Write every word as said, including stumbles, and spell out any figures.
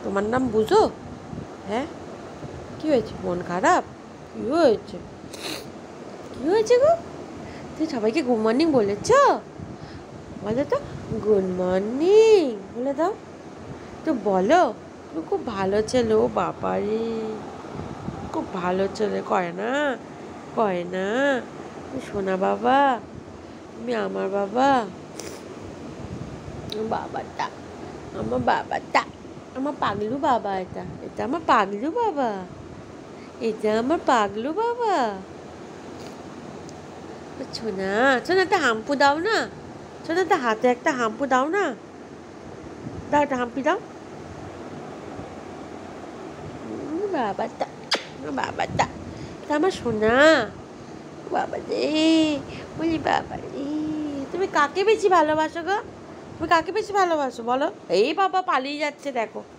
তোমার নাম বুঝো? হ্যাঁ, কী হয়েছে? মন খারাপ? কী হয়েছে? কী হয়েছে গো? তুই সবাইকে গুড মর্নিং বলেছ? বলো তো গুড মর্নিং বলে দাও তো। বলো তুমি খুব ভালো ছেলে। ও বাবা রে, খুব ভালো ছেলে। কয় না, কয় না সোনা বাবা, তুমি আমার বাবা। বাবাটা, আমার বাবাটা, আমার পাগলু বাবা। এটা এটা আমার পাগলু বাবা, এটা আমার পাগলু বাবা। সোনা সোনা একটা হাম্পু দাও না। সোনা একটা হাতে একটা হাম্পু দাও না। দাও একটা হাম্পি দাও। বাবাটা, বাবাটা, এটা আমার সোনা। বাবা রে, বলি বাবা রে। তুমি কাকে বেশি ভালোবাসো গো? তুমি কাকে বেশি ভালোবাসো বলো? এই বাবা পালিয়ে যাচ্ছে দেখো।